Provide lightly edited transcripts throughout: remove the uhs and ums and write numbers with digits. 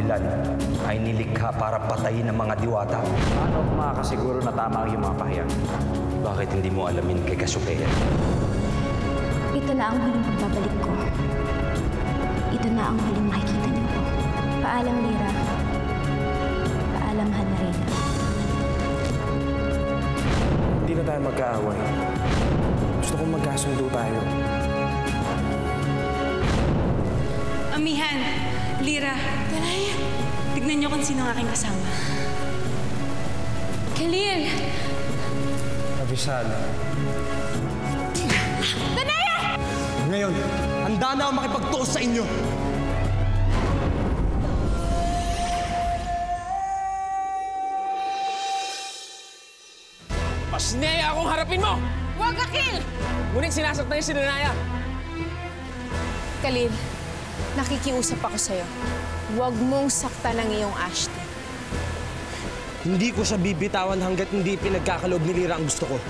kabilan ay nilikha para patayin ng mga diwata. Paano ako makakasiguro na tama ang iyong mga pahayag? Bakit hindi mo alamin kay Cassiopeia? Ito na ang huling pagbabalik ko. Ito na ang huling makikita niyo ko. Paalam, Lyra. Paalam, mahal na Reyna. Hindi na tayo magkaaway. Gusto kong magkasundo tayo. Amihan, Lyra, Danaya, tignan niyo kung sino ang aking kasama. Khalil! Avisal. Danaya! Ngayon, handa na ako makipagtuos sa inyo. Mas niyaya akong harapin mo! Huwag ka, Kil! Ngunit sinasaktan niya si Danaya. Khalil, nakikiusap ako sa'yo. Huwag mong saktan ang iyong Ashton. Hindi ko siya bibitawan hanggat hindi pinagkakaloob ni Lyra ang gusto ko.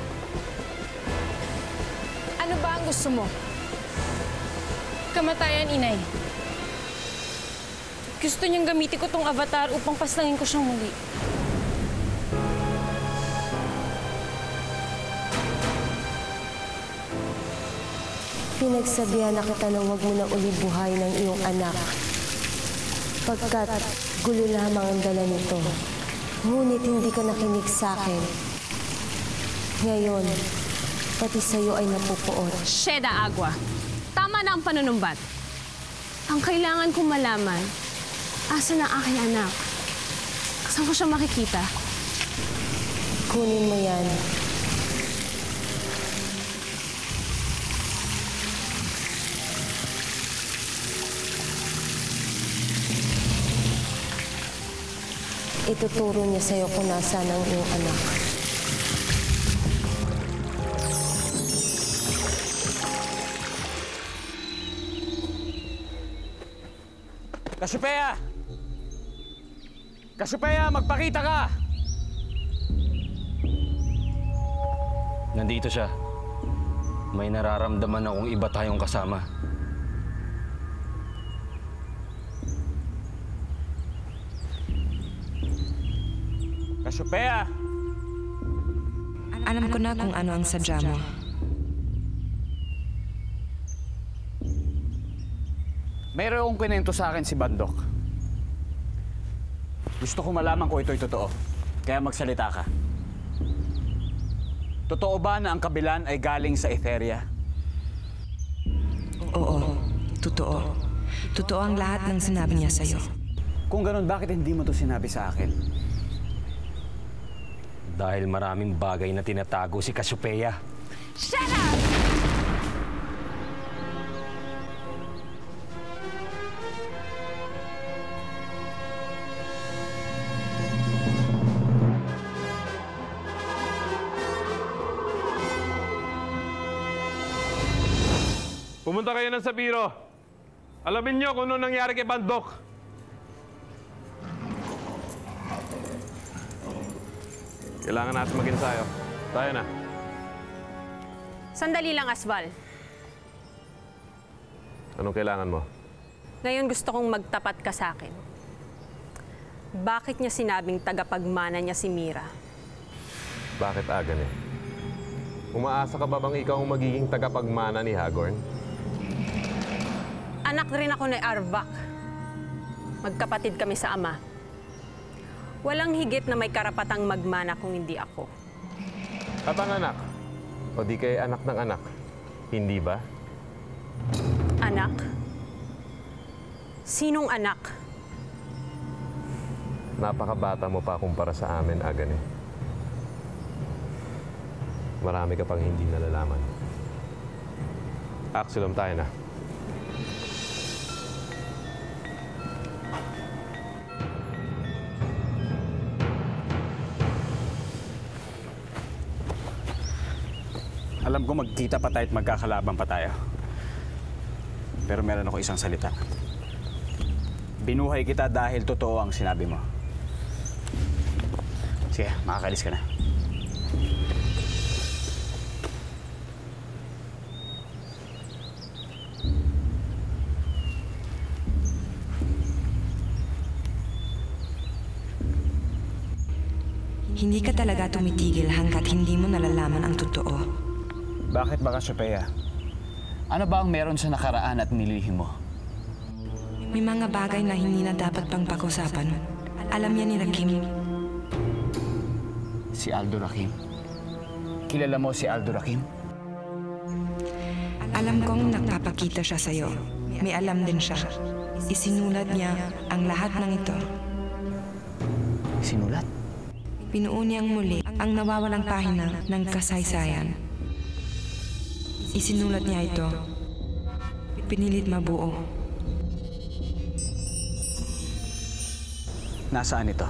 Ano ba ang gusto mo? Kamatayan, inay. Gusto niyang gamitin ko tong avatar upang paslangin ko siyang muli. Pinagsabihan na kita na huwag mo na uli buhay ng iyong anak. Pagkat gulo lamang ang dala nito. Ngunit hindi ka nakinig sa akin. Ngayon, pati sa'yo ay napupuot. Sheda Agua, tama na ang panunumbat. Ang kailangan kong malaman, asa na aking anak? Saan ko siya makikita? Kunin mo yan. Ituturo niya sa'yo kung nasaan ang iyong anak. Cassiopeia! Cassiopeia, magpakita ka! Nandito siya. May nararamdaman akong iba tayong kasama. Cassiopeia! Alam ko na kung ano ang sadya mo. Mayroong kwento sa akin si Bandok. Gusto ko malaman kung ito'y totoo. Kaya magsalita ka. Totoo ba na ang kabilan ay galing sa Etheria? Oo, totoo. Totoo ang lahat ng sinabi niya sa'yo. Kung ganun, bakit hindi mo to sinabi sa akin? Dahil maraming bagay na tinatago si Cassiopeia. Shut up! Pumunta kayo ng Sabiro. Alamin niyo kung ano nangyari kay Bandok. Kailangan natin mag-ensayo. Tayo na. Sandali lang, Asval. Anong kailangan mo? Ngayon gusto kong magtapat ka sa akin. Bakit niya sinabing tagapagmana niya si Mira? Bakit agan eh? Umaasa ka ba bang ikaw ang magiging tagapagmana ni Hagorn? Anak rin ako ni Arvak. Magkapatid kami sa ama. Walang higit na may karapatang magmana kung hindi ako. At ang anak? O di kay anak ng anak? Hindi ba? Anak? Sinong anak? Napakabata mo pa kumpara sa amin, Agan eh. Marami ka pang hindi nalalaman. Axelom, tayo na. Alam ko magkita pa tayo at magkakalaban pa tayo. Pero meron ako isang salita. Binuhay kita dahil totoo ang sinabi mo. Sige, makakalis ka na. Hindi ka talaga tumitigil hanggat hindi mo nalalaman ang totoo. Bakit ba, Cassiopeia? Ano ba ang meron sa nakaraan at nilihim mo? May mga bagay na hindi na dapat pang pag-usapan. Alam yan ni Rakim. Si Aldo Rakim? Kilala mo si Aldo Rakim? Alam kong nagpapakita siya sa'yo. May alam din siya. Isinulat niya ang lahat ng ito. Sinulat? Pinuo niyang muli ang nawawalang pahina ng kasaysayan. Isinulat niya ito. Pinilit mabuo. Nasaan ito?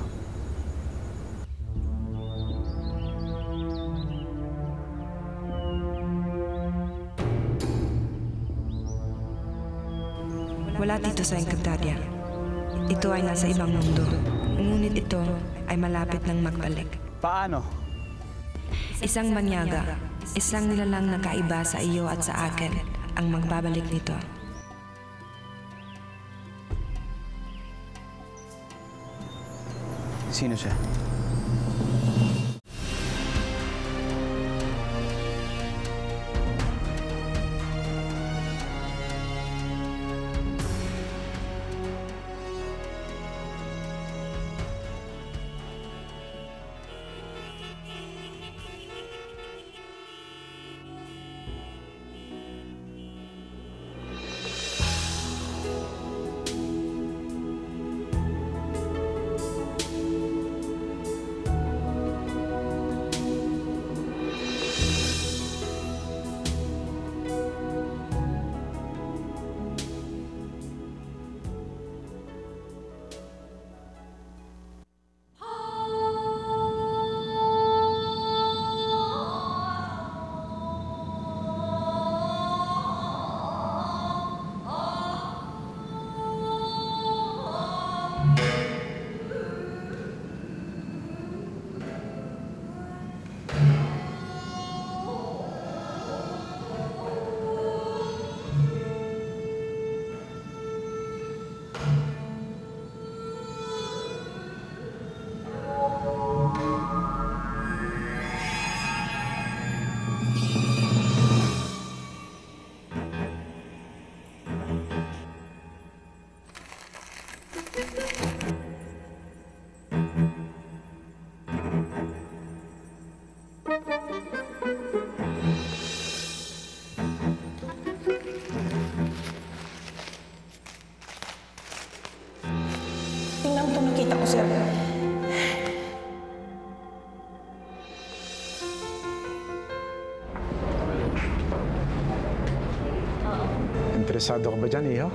Wala dito sa Encantadia. Ito ay nasa ibang mundo. Ngunit ito ay malapit ng magbalik. Paano? Isang banyaga, isang nilalang na kaiba sa iyo at sa akin ang magbabalik nito. Sino siya? Tingnan mo nakita ko, sir. Interesado ka ba dyan, Iho?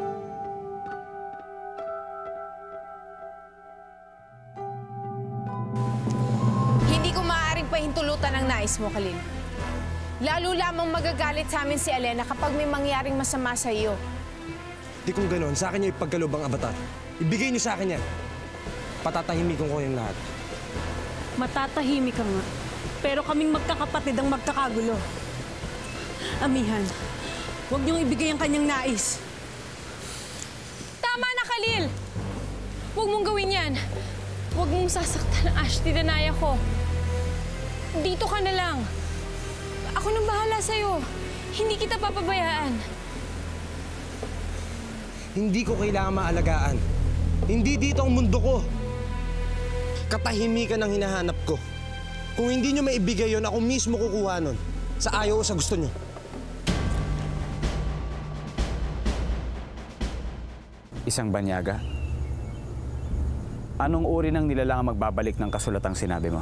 Hindi ko maaaring pahintulutan ang nais mo, Khalil. Lalo lamang magagalit sa amin si Elena kapag may mangyaring masama sa iyo. Di kung gano'n, sa akin niyo ipagkaloob ang avatar. Ibigay niyo sa akin yan. Patatahimikin ko yung lahat. Matatahimik ka nga. Pero kaming magkakapatid ang magkakagulo. Amihan, huwag niyong ibigay ang kanyang nais. Tama na, Khalil! Huwag mong gawin yan. Huwag mong sasaktan ang Ashti Danaya ko. Dito ka na lang. Ako nang bahala sa'yo. Hindi kita papabayaan. Hindi ko kailangan maalagaan. Hindi dito ang mundo ko. Katahimikan ang hinahanap ko. Kung hindi nyo maibigay yon, ako mismo kukuha nun. Sa ayaw o sa gusto nyo. Isang banyaga? Anong uri ng nilalang ang magbabalik ng kasulatang sinabi mo?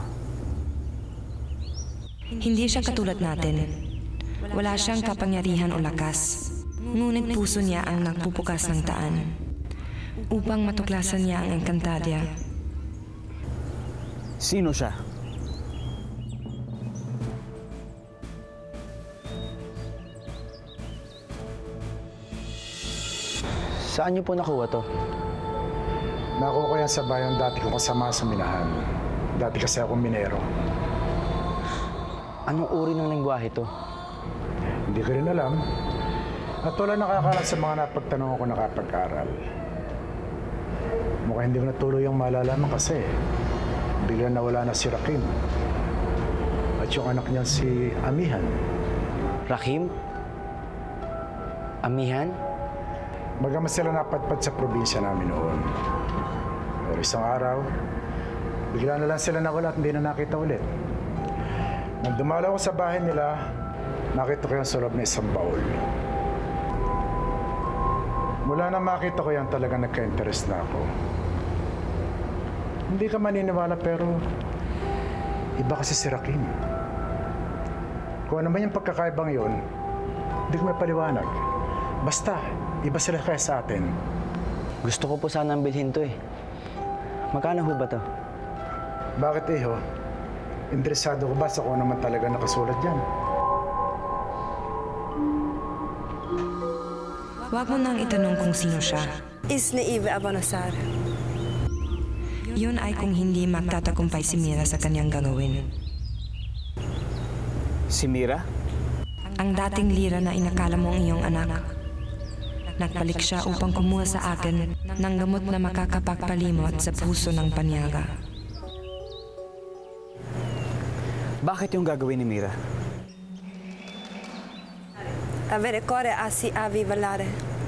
Hindi siya katulad natin. Wala siyang kapangyarihan o lakas. Ngunit puso niya ang nagpupukas ng daan upang matuklasan niya ang Encantadia. Sino siya? Saan niyo po nakuha to? Nakuha ko yan sa bayang dati ko kasama sa minahan. Dati kasi akong minero. Anong uri ng lengguwahe to? Hindi ko rin alam. At wala nakakalat sa mga napagtanong ko nakapag-aral. Mukhang hindi ko na tuloy yung malalaman kasi bigla nawala na si Rakim. At yung anak niya si Amihan. Rakim? Amihan? Magama sila napadpad sa probinsya namin noon. Pero isang araw, bigla na lang sila nawala at hindi na nakita ulit. Nang dumalaw ko sa bahay nila, nakita ko yung sa loob na isang baul. Mula na makita ko yan, talagang nagka-interest na ako. Hindi ka maniniwala pero iba kasi si Rakim. Kung ano man yung pagkakaibang yun, hindi ko may paliwanag. Basta, iba sila kaya sa atin. Gusto ko po sanang bilhin to eh. Magkano ho ba to? Bakit iho? Interesado ko ba sa kung naman talaga nakasulat dyan? Huwag mo nang itanong kung sino siya. Isnaive Abanasar. Yun ay kung hindi magtatagumpay si Mira sa kanyang gagawin. Si Mira? Ang dating Lira na inakala mo ang iyong anak. Nagbalik siya upang kumuha sa akin ng gamot na makakapagpalimot sa puso ng Panyaga. Bakit yung gagawin ni Mira? Avere core asi avi valare.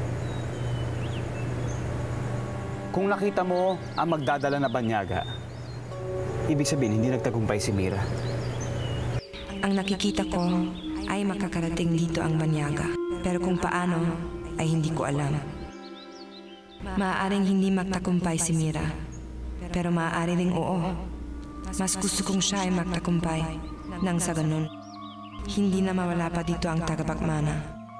Kung nakita mo ang magdadala na banyaga, ibig sabihin hindi nagtagumpay si Mira. Ang nakikita ko ay makakarating dito ang Banyaga. Pero kung paano ay hindi ko alam. Maaaring hindi magtagumpay si Mira. Pero maaari ring oo. Mas gusto kong siya ay magtagumpay. Nang sa ganun, hindi na mawala pa dito ang tagapagmana.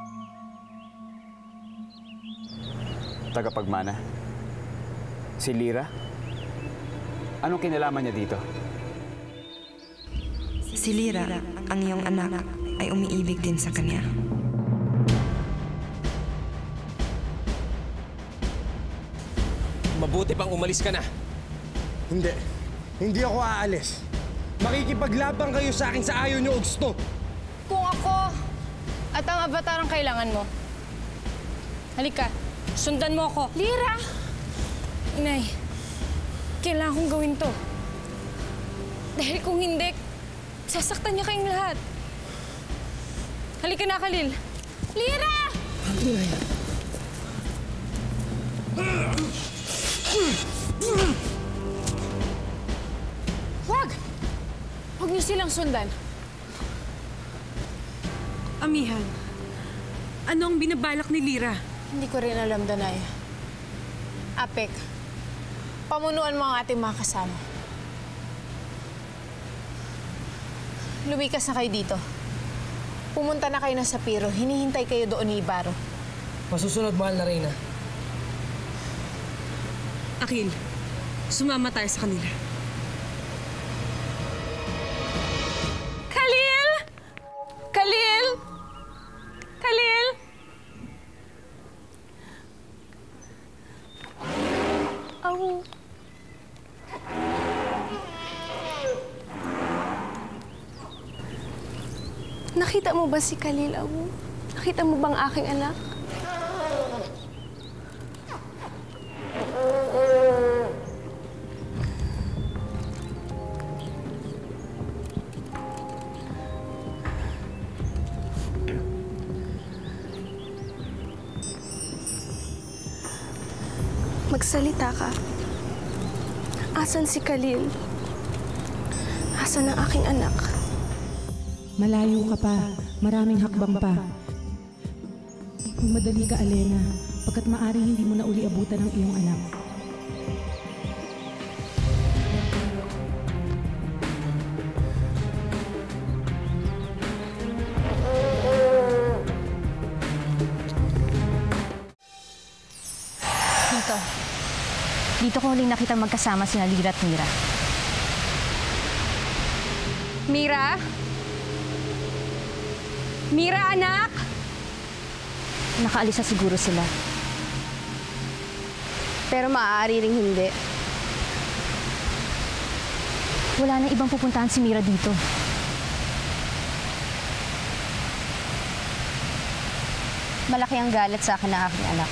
Tagapagmana? Si Lira? Anong kinalaman niya dito? Si Lira, ang iyong anak, ay umiibig din sa kanya. Mabuti pang umalis ka na. Hindi. Hindi ako aalis. Makikipaglabang kayo sa akin sa ayaw niyo o gusto. Kung ako at ang avatar ang kailangan mo, halika, sundan mo ako. Lira! Inay, kailangan kong gawin to. Dahil kung hindi, sasaktan niya kayong lahat. Halika na, Khalil. Lira! Huwag! Huwag niyo silang sundan. Amihan, ano ang binabalak ni Lira? Hindi ko rin alam, Danaya. Apek, pamunuan mo ang ating mga kasama. Lumikas na kayo dito. Pumunta na kayo na sa Piro. Hinihintay kayo doon ni Ibaro. Masusunod, mahal na Reyna. Akil, sumama tayo sa kanila. Khalil! Khalil! Khalil! Oh. Nakita mo ba si Khalil, Awu? Nakita mo bang aking anak? Magsalita ka. Asan si Khalil? Asan ang aking anak? Malayo ka pa. Maraming hakbang pa. Magmadali ka, Alena, pagkat maaaring hindi mo na uli abutan ang iyong anak. Dito ko huling nakita magkasama sina Lira at Mira. Mira? Mira, anak! Nakaalis na siguro sila. Pero maaari ring hindi. Wala na ibang pupuntahan si Mira dito. Malaki ang galit sa akin ng aking anak.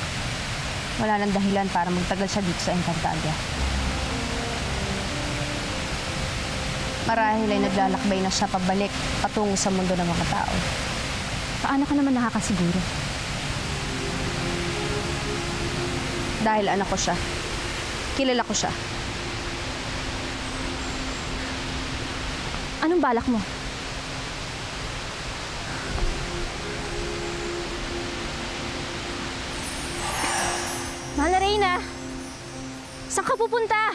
Wala nang dahilan para magtagal siya dito sa Encantadia. Marahil ay naglalakbay na siya pabalik patungo sa mundo ng mga tao. Paano ka naman nakakasiguro? Dahil anak ko siya. Kilala ko siya. Anong balak mo? Mahal na Reyna! Saan ka pupunta?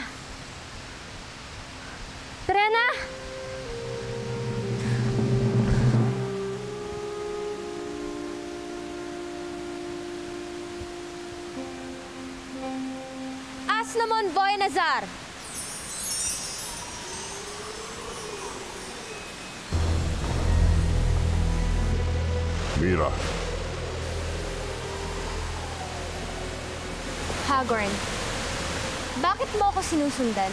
Trena! Asnomon Boy Nazar! Mira, Hagorn, bakit mo ako sinusundan?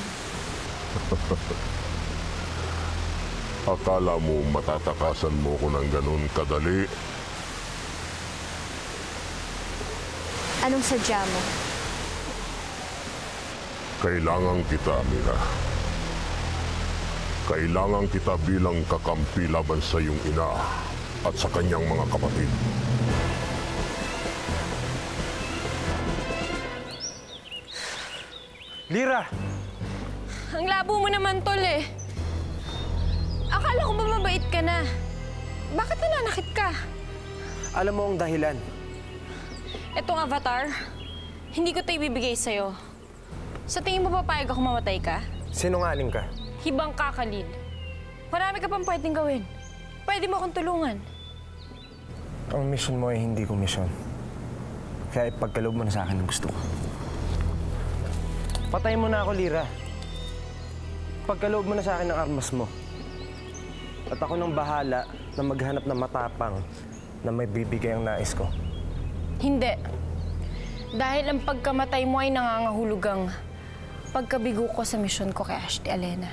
akala mo matatakasan mo ko ng ganun kadali? Anong sadya mo? Kailangan kita, Mira. Kailangan kita bilang kakampi laban sa iyong ina at sa kanyang mga kapatid. Lira! Ang labo mo naman, Tol, eh. Akala ko ba mabait ka na? Bakit nananakit ka? Alam mo ang dahilan. Etong avatar, hindi ko ito ibibigay sa'yo. Sa tingin mo papayag ako mamatay ka? Sinungaling ka. Hibang ka, Khalil. Marami ka pang pwedeng gawin. Pwede mo akong tulungan. Ang mission mo ay hindi ko mission. Kaya ipagkaloob mo na sa akin ang gusto ko. Patayin mo na ako, Lira. Pagkaloob mo na sa akin ang armas mo. At ako nang bahala na maghanap ng matapang na may bibigay ang nais ko. Hindi. Dahil ang pagkamatay mo ay nangangahulugang pagkabigo ko sa misyon ko kay Ashti Alena.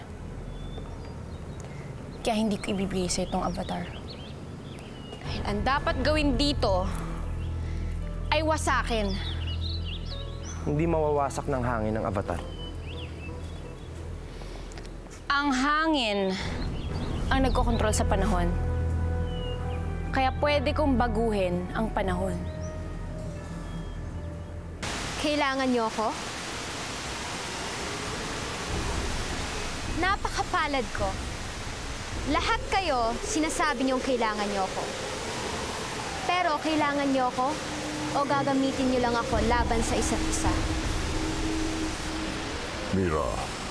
Kaya hindi ko ibibigay sa itong avatar. Dahil ang dapat gawin dito ay wasakin. Hindi mawawasak ng hangin ang avatar. Ang hangin ang nagkokontrol sa panahon. Kaya pwede kong baguhin ang panahon. Kailangan niyo ako? Napakapalad ko. Lahat kayo, sinasabi niyong kailangan niyo ako. Pero kailangan niyo ako o gagamitin niyo lang ako laban sa isa't isa? Mira,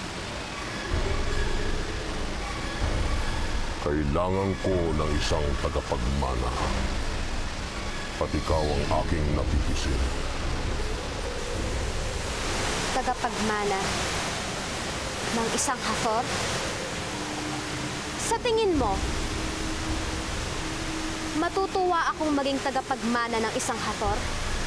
kailangan ko ng isang tagapagmana. At ikaw ang aking napipisil. Tagapagmana ng isang Hathor? Sa tingin mo, matutuwa akong maging tagapagmana ng isang Hathor?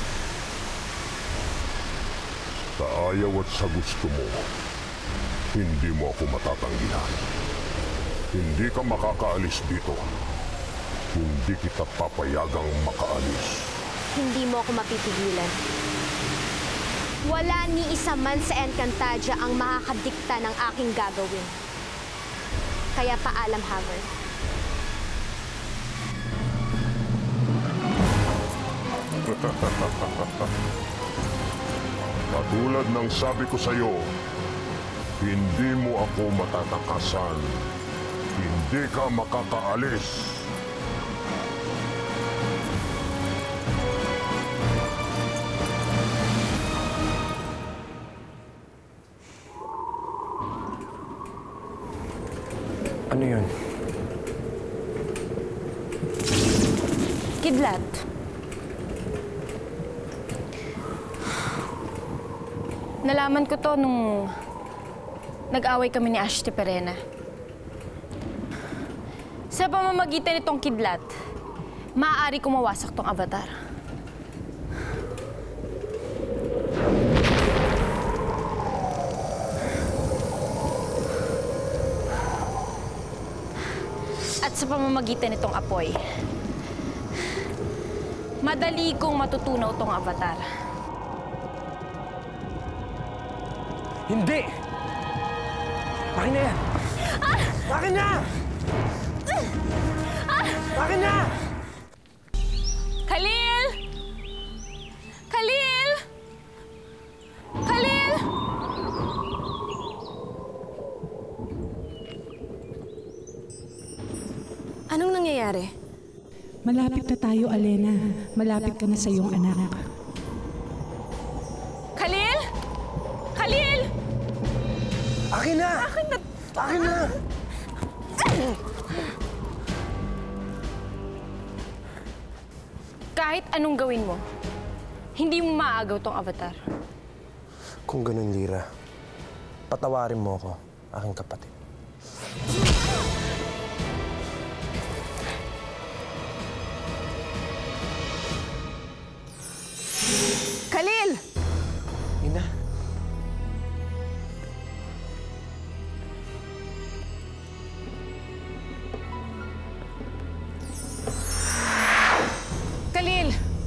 Sa ayaw at sa gusto mo, hindi mo ako matatanggihan. Hindi ka makakaalis dito. Hindi kita papayagang makaalis. Hindi mo ako mapipigilan. Wala ni isa man sa Encantadia ang makakadikta ng aking gagawin. Kaya paalam, Hagorn. Katulad ng sabi ko sa'yo, hindi mo ako matatakasan. Hindi ka makakaalis. Ano yun? Kidlat. Nalaman ko to nung nag-away kami ni Ashti Perena. Sa pamamagitan nitong kidlat, maaari kong mawasak tong avatar. At sa pamamagitan nitong apoy, madali kong matutunaw tong avatar. Hindi! Akin na yan! Ah! Akin na! Akin na! Khalil! Khalil! Khalil! Anong nangyayari? Malapit na tayo, Alena. Malapit ka na sa iyong anak. Khalil! Khalil! Akin na! Akin na! Akin na! Kahit anong gawin mo, hindi mo maaagaw tong avatar. Kung ganun, Lyra, patawarin mo ako, aking kapatid. Khalil! Ina. Khalil!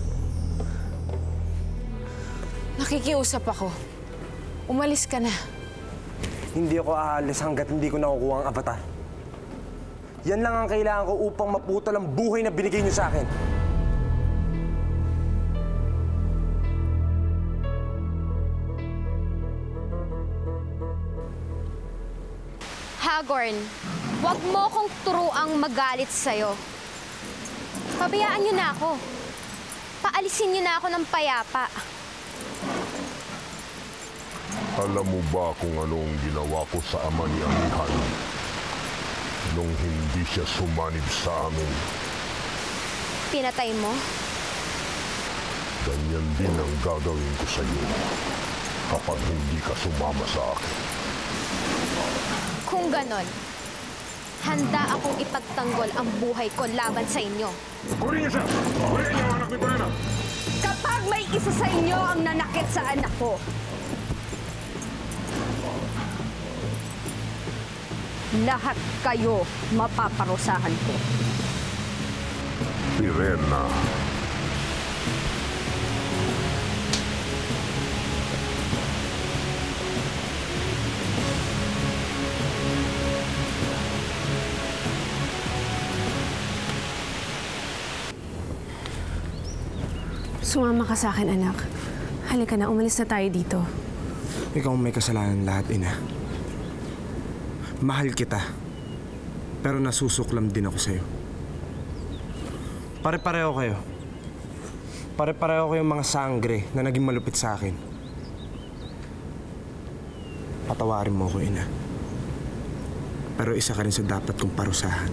Nakikiusap ako. Umalis ka na. Hindi ako aalis hanggat hindi ko nakukuha ang avatar. Yan lang ang kailangan ko upang maputol ang buhay na binigay niyo sa akin. Hagorn, wag mo kong turuang magalit sa'yo. Pabayaan niyo na ako. Paalisin niyo na ako ng payapa. Alam mo ba kung ano ang ginawa ko sa ama ni Amihan nung hindi siya sumanib sa amin? Pinatay mo? Ganyan din ang gagawin ko sa iyo kapag hindi ka sumama sa akin. Kung ganon, handa akong ipagtanggol ang buhay ko laban sa inyo. Kunin niyo siya! Kunin niyo ang anak ni Brenna! Kapag may isa sa inyo ang nanakit sa anak ko, lahat kayo mapaparusahan ko. Brenna. Sumama ka sa akin, anak. Halika na, umalis na tayo dito. Ikaw ang may kasalanan lahat, Ina. Mahal kita, pero nasusuklam din ako sa'yo. Pare-pareho kayo. Pare-pareho kayong mga sangre na naging malupit sa akin. Patawarin mo ko, Ina. Pero isa ka rin sa dapat kong parusahan.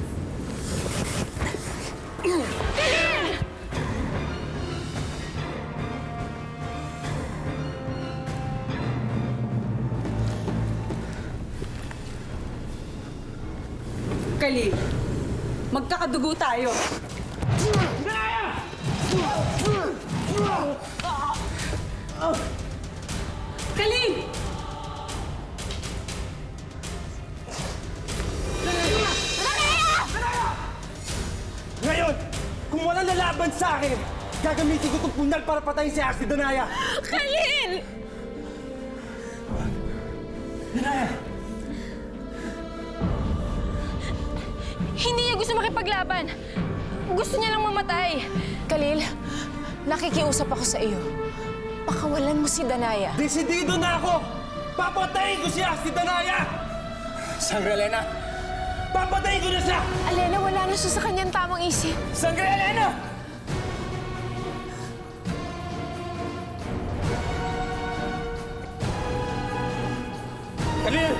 Khalil, magkakadugo tayo. Khalil! Ngayon, kung walang lalaban sa akin, gagamitin ko itong punal para patayin si Ashley Danaya. Khalil! Danaya! Hindi niya gusto makipaglaban. Gusto niya lang mamatay. Khalil, nakikiusap ako sa iyo. Pakawalan mo si Danaya. Desidido na ako! Papatayin ko si Ashley Danaya! Sangre Elena! Papatayin ko na siya! Alena, wala na siya sa kanyang tamang isip. Sangre Elena! Khalil!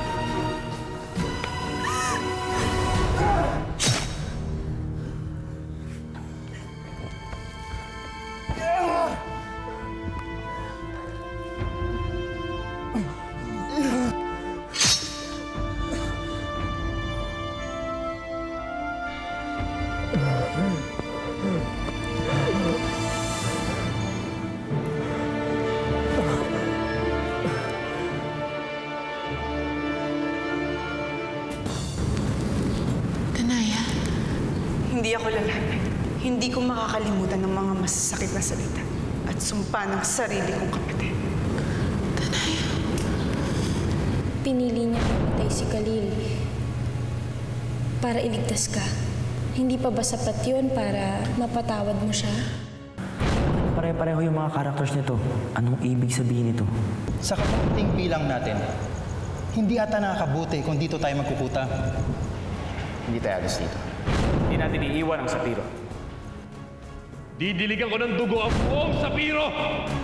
Hindi ako lalapit. Hindi ko makakalimutan ng mga masasakit na salita at sumpa ng sarili kong kapatid. Pinili niya kapatay si Khalil. para iligtas ka. Hindi pa ba sapat yun para mapatawad mo siya? Pare-pareho yung mga characters nito. Anong ibig sabihin nito? Sa kaunting bilang natin, hindi ata nakakabuti kung dito tayo magkukuta. Hindi tayo alis dito. Hindi natin iiwan ang Sapiro. Didiligan ko ng dugo ang buong Sapiro!